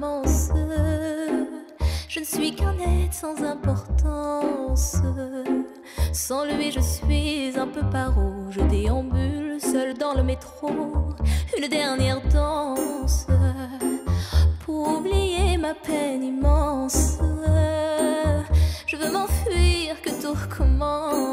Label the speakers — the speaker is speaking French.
Speaker 1: commence. Je ne suis qu'un être sans importance. Sans lui je suis un peu paro. Je déambule seul dans le métro. Une dernière danse pour oublier ma peine immense. Je veux m'enfuir, que tout recommence.